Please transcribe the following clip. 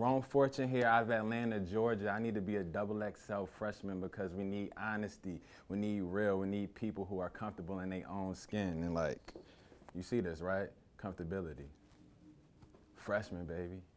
Wrong fortune here out of Atlanta, Georgia. I need to be a XXL freshman because we need honesty. We need real. We need people who are comfortable in their own skin. And like, you see this, right? Comfortability. Freshman, baby.